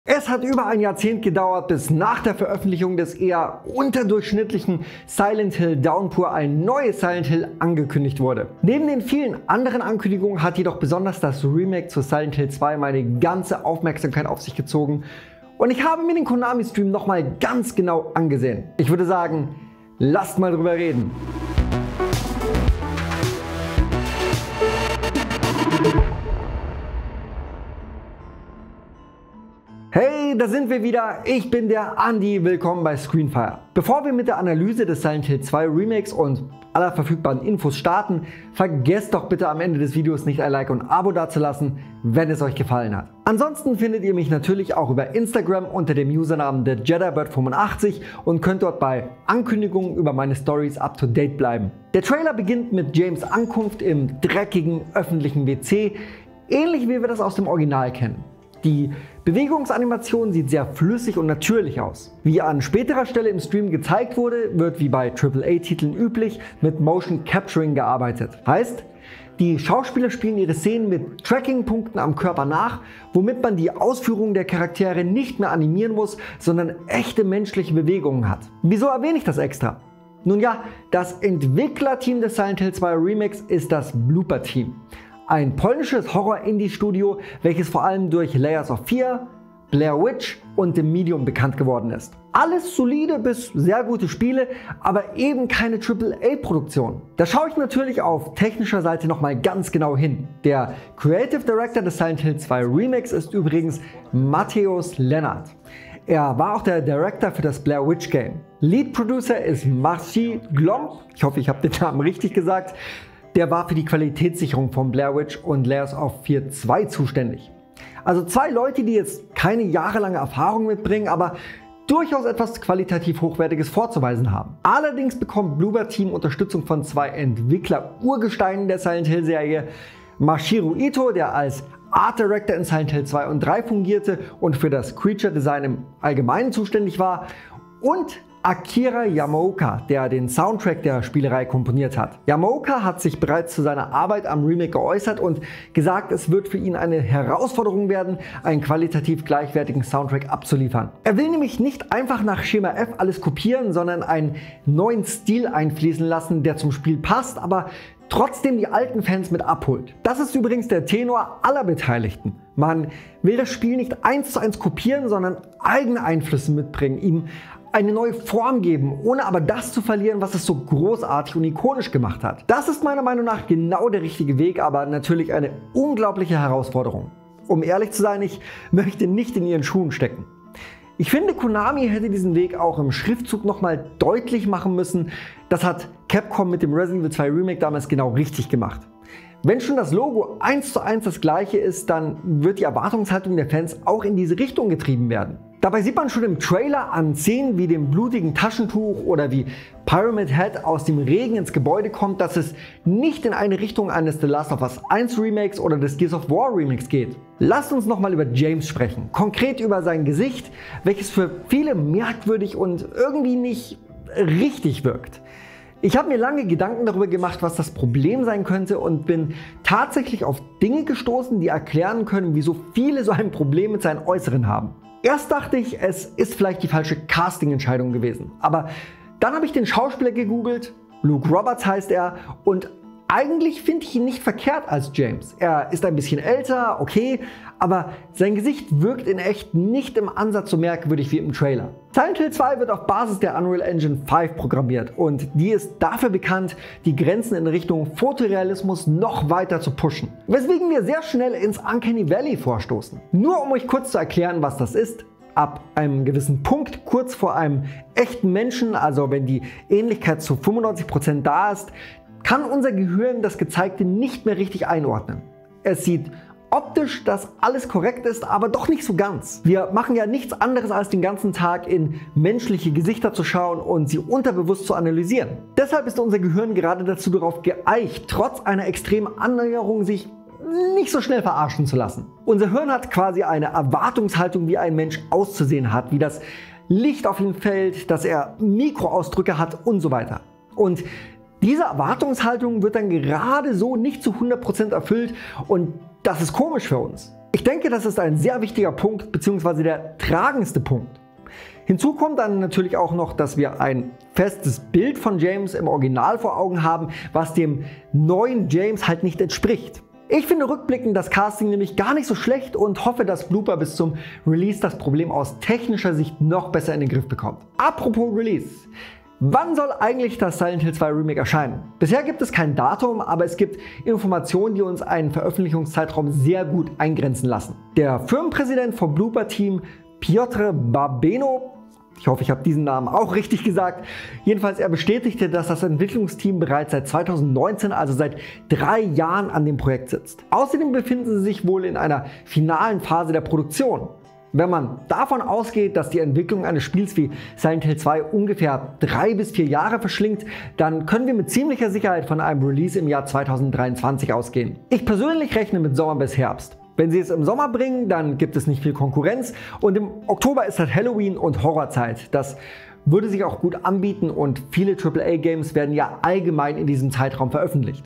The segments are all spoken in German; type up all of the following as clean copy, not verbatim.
Es hat über ein Jahrzehnt gedauert, bis nach der Veröffentlichung des eher unterdurchschnittlichen Silent Hill Downpour ein neues Silent Hill angekündigt wurde. Neben den vielen anderen Ankündigungen hat jedoch besonders das Remake zu Silent Hill 2 meine ganze Aufmerksamkeit auf sich gezogen und ich habe mir den Konami-Stream nochmal ganz genau angesehen. Ich würde sagen, lasst mal drüber reden. Hey, da sind wir wieder. Ich bin der Andi. Willkommen bei Screenfire. Bevor wir mit der Analyse des Silent Hill 2 Remakes und aller verfügbaren Infos starten, vergesst doch bitte am Ende des Videos nicht ein Like und ein Abo dazulassen, wenn es euch gefallen hat. Ansonsten findet ihr mich natürlich auch über Instagram unter dem Usernamen TheJediBird85 und könnt dort bei Ankündigungen über meine Stories up to date bleiben. Der Trailer beginnt mit James' Ankunft im dreckigen öffentlichen WC, ähnlich wie wir das aus dem Original kennen. Die Bewegungsanimation sieht sehr flüssig und natürlich aus. Wie an späterer Stelle im Stream gezeigt wurde, wird wie bei AAA-Titeln üblich mit Motion Capturing gearbeitet. Heißt, die Schauspieler spielen ihre Szenen mit Tracking-Punkten am Körper nach, womit man die Ausführungen der Charaktere nicht mehr animieren muss, sondern echte menschliche Bewegungen hat. Wieso erwähne ich das extra? Nun ja, das Entwicklerteam des Silent Hill 2 Remakes ist das Blooper Team. Ein polnisches Horror-Indie-Studio, welches vor allem durch Layers of Fear, Blair Witch und The Medium bekannt geworden ist. Alles solide bis sehr gute Spiele, aber eben keine AAA-Produktion. Da schaue ich natürlich auf technischer Seite nochmal ganz genau hin. Der Creative Director des Silent Hill 2 Remakes ist übrigens Mateusz Lennart. Er war auch der Director für das Blair Witch Game. Lead Producer ist Maciej Glomb, ich hoffe ich habe den Namen richtig gesagt. Der war für die Qualitätssicherung von Blair Witch und Layers of Fear 2 zuständig. Also zwei Leute, die jetzt keine jahrelange Erfahrung mitbringen, aber durchaus etwas qualitativ Hochwertiges vorzuweisen haben. Allerdings bekommt Blooper Team Unterstützung von zwei Entwickler-Urgesteinen der Silent Hill Serie. Masahiro Ito, der als Art Director in Silent Hill 2 und 3 fungierte und für das Creature Design im Allgemeinen zuständig war, und Akira Yamaoka, der den Soundtrack der Spielerei komponiert hat. Yamaoka hat sich bereits zu seiner Arbeit am Remake geäußert und gesagt, es wird für ihn eine Herausforderung werden, einen qualitativ gleichwertigen Soundtrack abzuliefern. Er will nämlich nicht einfach nach Schema F alles kopieren, sondern einen neuen Stil einfließen lassen, der zum Spiel passt, aber trotzdem die alten Fans mit abholt. Das ist übrigens der Tenor aller Beteiligten. Man will das Spiel nicht 1:1 kopieren, sondern eigene Einflüsse mitbringen, ihm eine neue Form geben, ohne aber das zu verlieren, was es so großartig und ikonisch gemacht hat. Das ist meiner Meinung nach genau der richtige Weg, aber natürlich eine unglaubliche Herausforderung. Um ehrlich zu sein, ich möchte nicht in ihren Schuhen stecken. Ich finde, Konami hätte diesen Weg auch im Schriftzug nochmal deutlich machen müssen. Das hat Capcom mit dem Resident Evil 2 Remake damals genau richtig gemacht. Wenn schon das Logo 1:1 das gleiche ist, dann wird die Erwartungshaltung der Fans auch in diese Richtung getrieben werden. Dabei sieht man schon im Trailer an Szenen wie dem blutigen Taschentuch oder wie Pyramid Head aus dem Regen ins Gebäude kommt, dass es nicht in eine Richtung eines The Last of Us 1 Remakes oder des Gears of War Remakes geht. Lasst uns nochmal über James sprechen, konkret über sein Gesicht, welches für viele merkwürdig und irgendwie nicht richtig wirkt. Ich habe mir lange Gedanken darüber gemacht, was das Problem sein könnte und bin tatsächlich auf Dinge gestoßen, die erklären können, wieso viele so ein Problem mit seinem Äußeren haben. Erst dachte ich, es ist vielleicht die falsche Casting-Entscheidung gewesen, aber dann habe ich den Schauspieler gegoogelt, Luke Roberts heißt er, und eigentlich finde ich ihn nicht verkehrt als James. Er ist ein bisschen älter, okay, aber sein Gesicht wirkt in echt nicht im Ansatz so merkwürdig wie im Trailer. Silent Hill 2 wird auf Basis der Unreal Engine 5 programmiert und die ist dafür bekannt, die Grenzen in Richtung Fotorealismus noch weiter zu pushen. Weswegen wir sehr schnell ins Uncanny Valley vorstoßen. Nur um euch kurz zu erklären, was das ist. Ab einem gewissen Punkt, kurz vor einem echten Menschen, also wenn die Ähnlichkeit zu 95% da ist, kann unser Gehirn das Gezeigte nicht mehr richtig einordnen. Es sieht optisch, dass alles korrekt ist, aber doch nicht so ganz. Wir machen ja nichts anderes als den ganzen Tag in menschliche Gesichter zu schauen und sie unterbewusst zu analysieren. Deshalb ist unser Gehirn gerade dazu darauf geeicht, trotz einer extremen Annäherung sich nicht so schnell verarschen zu lassen. Unser Hirn hat quasi eine Erwartungshaltung, wie ein Mensch auszusehen hat, wie das Licht auf ihn fällt, dass er Mikroausdrücke hat und so weiter. Und diese Erwartungshaltung wird dann gerade so nicht zu 100% erfüllt und das ist komisch für uns. Ich denke, das ist ein sehr wichtiger Punkt bzw. der tragendste Punkt. Hinzu kommt dann natürlich auch noch, dass wir ein festes Bild von James im Original vor Augen haben, was dem neuen James halt nicht entspricht. Ich finde rückblickend das Casting nämlich gar nicht so schlecht und hoffe, dass Blooper bis zum Release das Problem aus technischer Sicht noch besser in den Griff bekommt. Apropos Release. Wann soll eigentlich das Silent Hill 2 Remake erscheinen? Bisher gibt es kein Datum, aber es gibt Informationen, die uns einen Veröffentlichungszeitraum sehr gut eingrenzen lassen. Der Firmenpräsident vom Blooper-Team, Piotr Babeno, ich hoffe, ich habe diesen Namen auch richtig gesagt. Jedenfalls, er bestätigte, dass das Entwicklungsteam bereits seit 2019, also seit 3 Jahren an dem Projekt sitzt. Außerdem befinden sie sich wohl in einer finalen Phase der Produktion. Wenn man davon ausgeht, dass die Entwicklung eines Spiels wie Silent Hill 2 ungefähr 3 bis 4 Jahre verschlingt, dann können wir mit ziemlicher Sicherheit von einem Release im Jahr 2023 ausgehen. Ich persönlich rechne mit Sommer bis Herbst. Wenn sie es im Sommer bringen, dann gibt es nicht viel Konkurrenz und im Oktober ist halt Halloween und Horrorzeit. Das würde sich auch gut anbieten und viele AAA-Games werden ja allgemein in diesem Zeitraum veröffentlicht.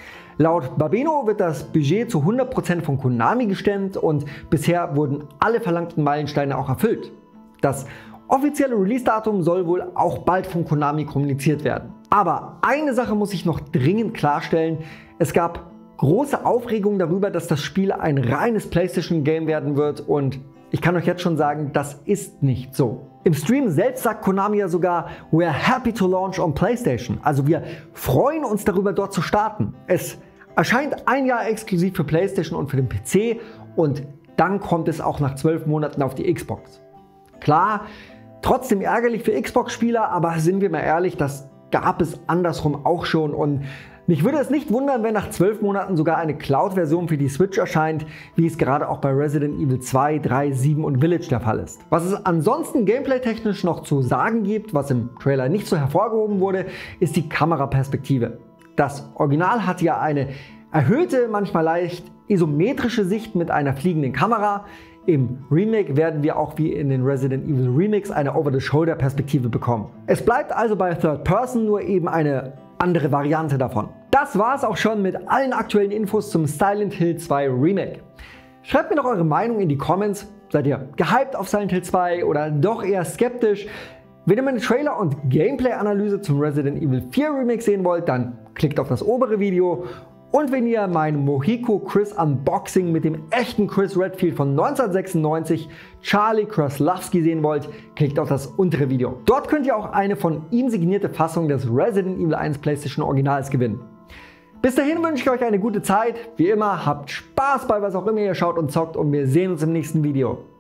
Laut Babeno wird das Budget zu 100% von Konami gestemmt und bisher wurden alle verlangten Meilensteine auch erfüllt. Das offizielle Release-Datum soll wohl auch bald von Konami kommuniziert werden. Aber eine Sache muss ich noch dringend klarstellen: Es gab große Aufregung darüber, dass das Spiel ein reines PlayStation-Game werden wird und ich kann euch jetzt schon sagen, das ist nicht so. Im Stream selbst sagt Konami ja sogar, "We're happy to launch on PlayStation", also wir freuen uns darüber, dort zu starten. Es erscheint ein Jahr exklusiv für PlayStation und für den PC und dann kommt es auch nach 12 Monaten auf die Xbox. Klar, trotzdem ärgerlich für Xbox-Spieler, aber sind wir mal ehrlich, das gab es andersrum auch schon und mich würde es nicht wundern, wenn nach 12 Monaten sogar eine Cloud-Version für die Switch erscheint, wie es gerade auch bei Resident Evil 2, 3, 7 und Village der Fall ist. Was es ansonsten gameplay-technisch noch zu sagen gibt, was im Trailer nicht so hervorgehoben wurde, ist die Kameraperspektive. Das Original hatte ja eine erhöhte, manchmal leicht isometrische Sicht mit einer fliegenden Kamera. Im Remake werden wir auch wie in den Resident Evil Remakes eine Over-the-Shoulder-Perspektive bekommen. Es bleibt also bei Third Person, nur eben eine andere Variante davon. Das war es auch schon mit allen aktuellen Infos zum Silent Hill 2 Remake. Schreibt mir doch eure Meinung in die Comments. Seid ihr gehypt auf Silent Hill 2 oder doch eher skeptisch? Wenn ihr meine Trailer- und Gameplay-Analyse zum Resident Evil 4 Remake sehen wollt, dann klickt auf das obere Video. Und wenn ihr mein Mohiko Chris Unboxing mit dem echten Chris Redfield von 1996, Charlie Kraslowski, sehen wollt, klickt auf das untere Video. Dort könnt ihr auch eine von ihm signierte Fassung des Resident Evil 1 PlayStation Originals gewinnen. Bis dahin wünsche ich euch eine gute Zeit. Wie immer, habt Spaß bei was auch immer ihr schaut und zockt und wir sehen uns im nächsten Video.